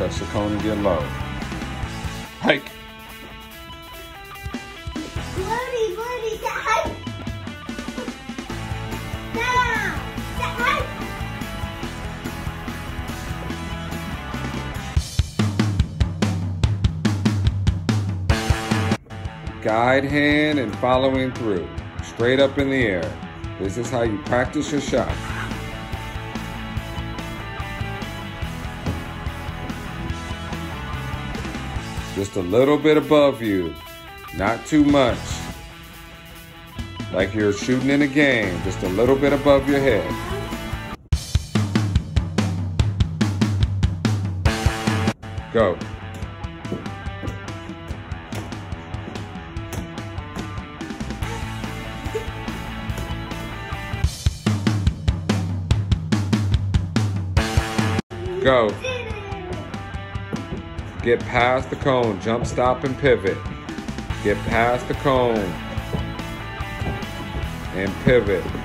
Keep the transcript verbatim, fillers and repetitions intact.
touch the cone and get low. Hike. Birdie, birdie, set hike. Down, set hike. Guide hand and following through. Straight up in the air. This is how you practice your shot. Just a little bit above you, not too much. Like you're shooting in a game, just a little bit above your head. Go. Go. Get past the cone, jump, stop, and pivot. Get past the cone and pivot.